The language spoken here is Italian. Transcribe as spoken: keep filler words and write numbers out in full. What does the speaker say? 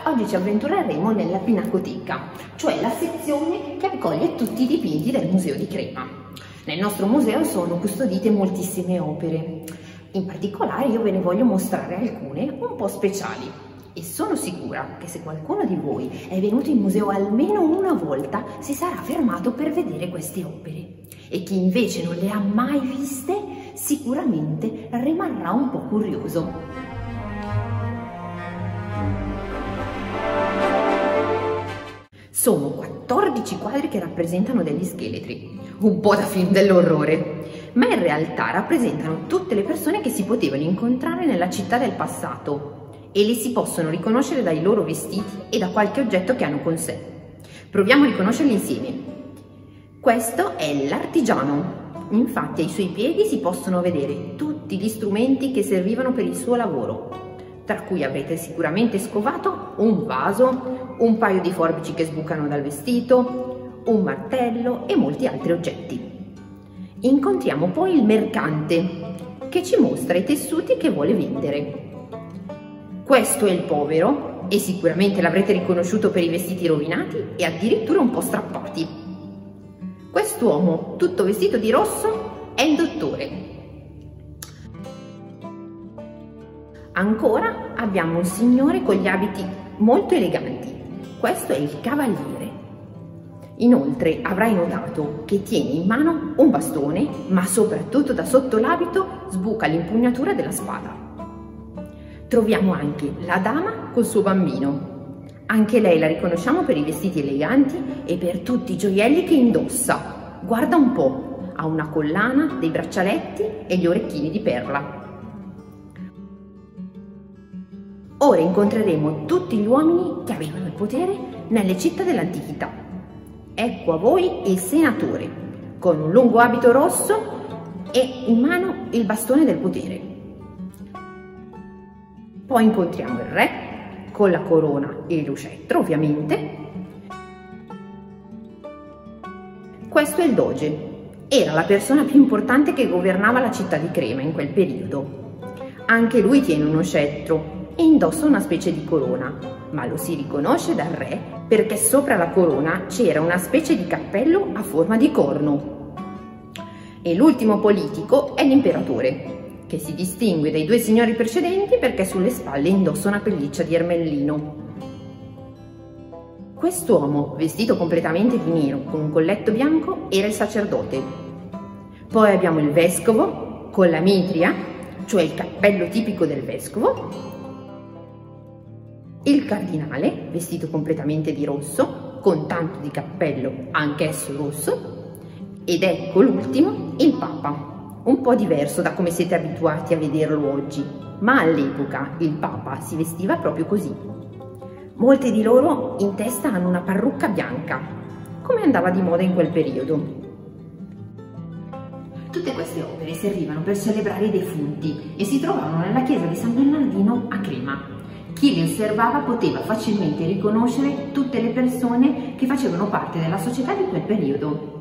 oggi ci avventureremo nella Pinacoteca, cioè la sezione che accoglie tutti i dipinti del Museo di Crema. Nel nostro museo sono custodite moltissime opere, in particolare io ve ne voglio mostrare alcune un po' speciali e sono sicura che se qualcuno di voi è venuto in museo almeno una volta si sarà fermato per vedere queste opere e chi invece non le ha mai viste sicuramente rimarrà un po' curioso. Sono quattordici quadri che rappresentano degli scheletri, un po' da film dell'orrore, ma in realtà rappresentano tutte le persone che si potevano incontrare nella città del passato e li si possono riconoscere dai loro vestiti e da qualche oggetto che hanno con sé. Proviamo a riconoscerli insieme. Questo è l'artigiano, infatti ai suoi piedi si possono vedere tutti gli strumenti che servivano per il suo lavoro, tra cui avrete sicuramente scovato un vaso, un paio di forbici che sbucano dal vestito, un martello e molti altri oggetti. Incontriamo poi il mercante, che ci mostra i tessuti che vuole vendere. Questo è il povero, e sicuramente l'avrete riconosciuto per i vestiti rovinati e addirittura un po' strappati. Quest'uomo, tutto vestito di rosso, è il dottore. Ancora abbiamo un signore con gli abiti molto eleganti. Questo è il cavaliere. Inoltre avrai notato che tiene in mano un bastone, ma soprattutto da sotto l'abito sbuca l'impugnatura della spada. Troviamo anche la dama col suo bambino. Anche lei la riconosciamo per i vestiti eleganti e per tutti i gioielli che indossa. Guarda un po', ha una collana, dei braccialetti e gli orecchini di perla. Ora incontreremo tutti gli uomini che avevano il potere nelle città dell'antichità. Ecco a voi il senatore, con un lungo abito rosso e in mano il bastone del potere. Poi incontriamo il re, con la corona e lo scettro ovviamente. Questo è il doge, era la persona più importante che governava la città di Crema in quel periodo. Anche lui tiene uno scettro e indossa una specie di corona, ma lo si riconosce dal re perché sopra la corona c'era una specie di cappello a forma di corno. E l'ultimo politico è l'imperatore, che si distingue dai due signori precedenti perché sulle spalle indossa una pelliccia di ermellino. Quest'uomo, vestito completamente di nero con un colletto bianco, era il sacerdote. Poi abbiamo il vescovo con la mitria, cioè il cappello tipico del vescovo, il cardinale, vestito completamente di rosso, con tanto di cappello, anch'esso rosso, ed ecco l'ultimo, il Papa, un po' diverso da come siete abituati a vederlo oggi, ma all'epoca il Papa si vestiva proprio così. Molti di loro in testa hanno una parrucca bianca, come andava di moda in quel periodo. Tutte queste opere servivano per celebrare i defunti e si trovavano nella chiesa di San Bernardino a Crema. Chi li osservava poteva facilmente riconoscere tutte le persone che facevano parte della società di quel periodo.